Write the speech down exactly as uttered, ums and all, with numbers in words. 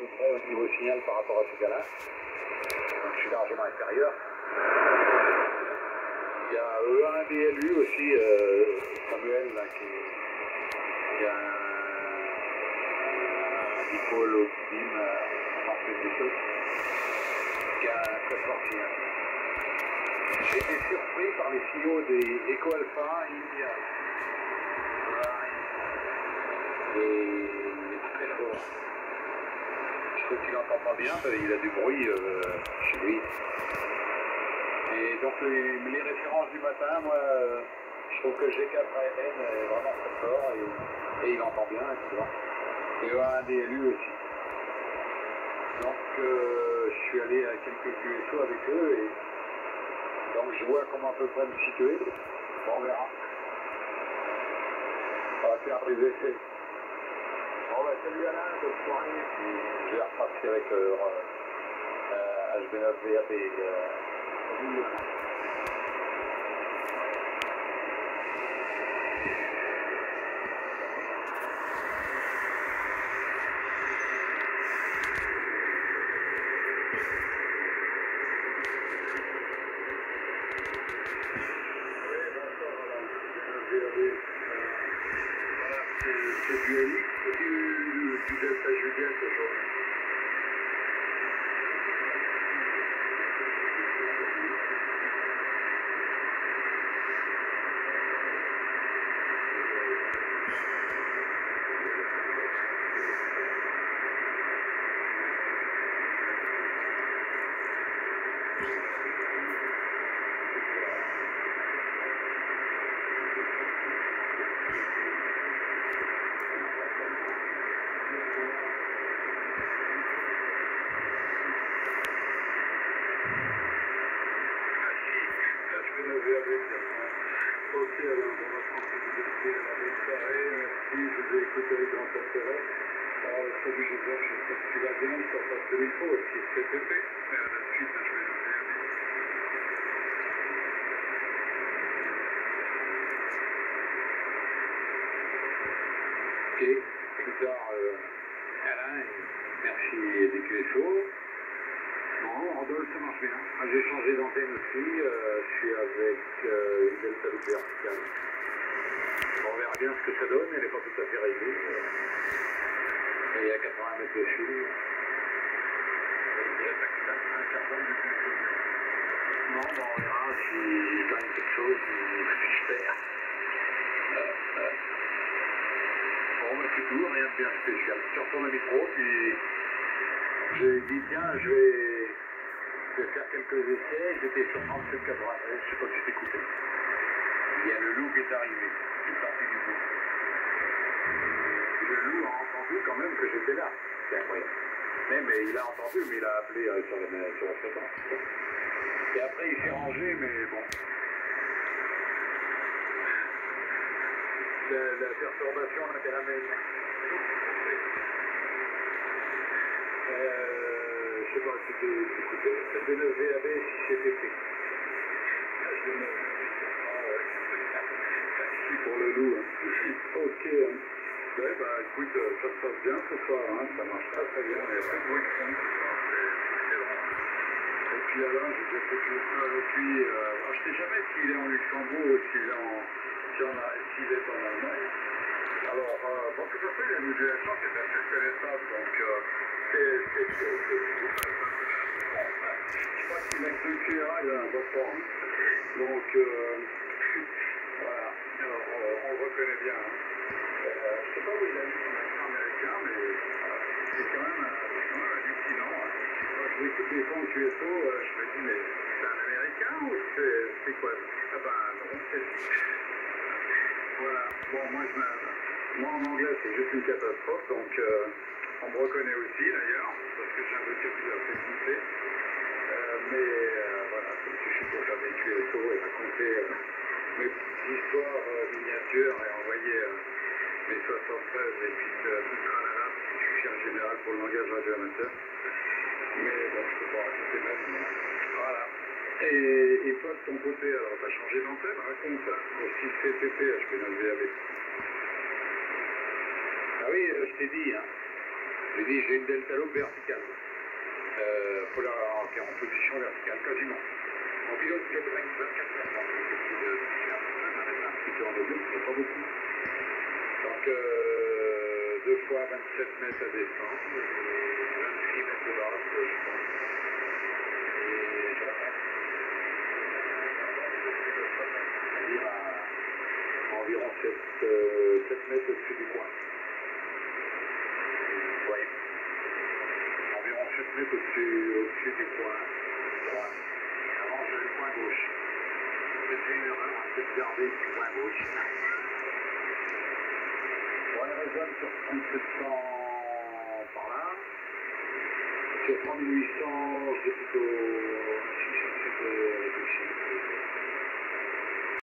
près au niveau signal par rapport à ce gars-là. Donc je suis largement inférieur. Il y a euh, un D L U aussi, euh, Samuel, là, qui, qui a un, un dipôle au team, euh, en fait des choses, qui a un très fort signal. J'ai été surpris par les signaux des Eco Alpha, il y a et très fort. Je trouve qu'il n'entend pas bien, parce qu'il a du bruit euh, chez lui. Et donc les, les références du matin, moi, euh, je trouve que le G quatre A M N est vraiment très fort et, et il entend bien, évidemment. Et un D L U aussi. Donc euh, je suis allé à quelques Q S O avec eux et donc je vois comment à peu près me situer. Bon, on verra. On va faire des essais. Bon, bah, salut Alain, bonne soirée. Puis je vais repasser avec euh, euh, H B neuf V A P. Euh, salut Alain. C'est du L X ou du, du Delta Juliette aujourd'hui? Ok, alors on va prendre cette idée à la bonne soirée. Merci, je vous ai écouté avec grand intérêt. Alors, salut Joseph, j'espère que tu vas bien, que ça passe comme il faut aussi cet été. Et à la suite, je vais nous dire. Ok, plus tard, euh, Alain, merci des Q S O. Bon, Rodolphe, ça marche bien. J'ai changé d'antenne aussi, euh, je suis avec euh, une Delta Loop verticale. On verra bien ce que ça donne, elle n'est pas tout à fait réglée. Il y a quatre-vingts mètres de fil. Il y a un carton de plus. Non, bon, on verra si je gagne quelque chose ou si je perds. Euh, euh. Bon, bah c'est tout, rien de bien spécial. Je retourne au micro, puis j'ai dit, tiens, je vais... Je vais faire quelques essais, j'étais sur trente-sept quatre-vingt-treize, je sais pas si t'es écouté. Il y a le loup qui est arrivé, une partie du loup. Et le loup a entendu quand même que j'étais là, c'est incroyable. Mais, mais il a entendu, mais il a appelé euh, sur, la, sur la fréquence. Et après il s'est rangé, mais bon. La, la perturbation était la même. Euh... Je sais pas si tu écoutais, H B neuf V A B si c'est T P. H B neuf. Ah ouais. Merci pour le loup. Hein. Ok. Hein. Ouais, bah écoute, ça se passe bien ce soir, hein. Ça marche très très bien. Il y a pas de bruit de fond ce soir. C'est bon. Et puis Alain, j'ai déjà fait tout ça avec lui. Euh, alors, je sais jamais s'il est en Luxembourg ou s'il est en, s'il en a, s'il est en Allemagne. Alors, euh, bon, de toute façon, il y a une modulation qui est assez connaissable, donc euh, c'est, c'est, c'est, c'est, c'est, je crois qu'il n'a que deux Q R A, il a un vote forme. Donc, euh, voilà, alors euh, on le reconnaît bien. Hein. Euh, je ne sais pas où il a eu son accent américain, mais euh, c'est quand même, c'est quand même hallucinant. Hein. Quand je l'écoute des sons Q S O, euh, je me dis, mais c'est un américain ou c'est, c'est quoi? Ah ben non, c'est lui. Voilà, bon, moi je me... Moi en anglais c'est juste une catastrophe, donc euh, on me reconnaît aussi d'ailleurs, parce que j'ai un vocabulaire technique. Euh, mais euh, voilà, ça me suffit pour faire des Q S O et raconter euh, mes petites histoires euh, miniatures et envoyer euh, mes soixante-treize et puis euh, tout le tralala, ce qui suffit en général pour le langage radio amateur. Mais bon, je peux pas raconter ma vie. Hein. Voilà. Et, et toi de ton côté, alors t'as changé d'antenne, raconte ça, aussi C T P, H B neuf V A B. Ah oui, euh, je t'ai dit, hein. J'ai dit, j'ai une delta lobe verticale. Euh, faut la, qui est en position verticale, quasiment. En pilote, quatre-vingt-quatre pour cent. Un petit peu en double, mais pas beaucoup. Donc, euh, deux fois vingt-sept mètres à descendre, vingt-huit mètres de base, je pense. Et ça va. C'est-à-dire à environ sept, euh, sept mètres au-dessus du coin. Oui. Environ sept mètres au-dessus au-dessus du coin droit. Avant, j'ai le coin gauche. J'ai fait une erreur, on peut garder du coin gauche. Bon, elle résonne sur trente-sept cents par là. Sur trois mille huit cents, j'ai plutôt... Je cherche de réfléchir.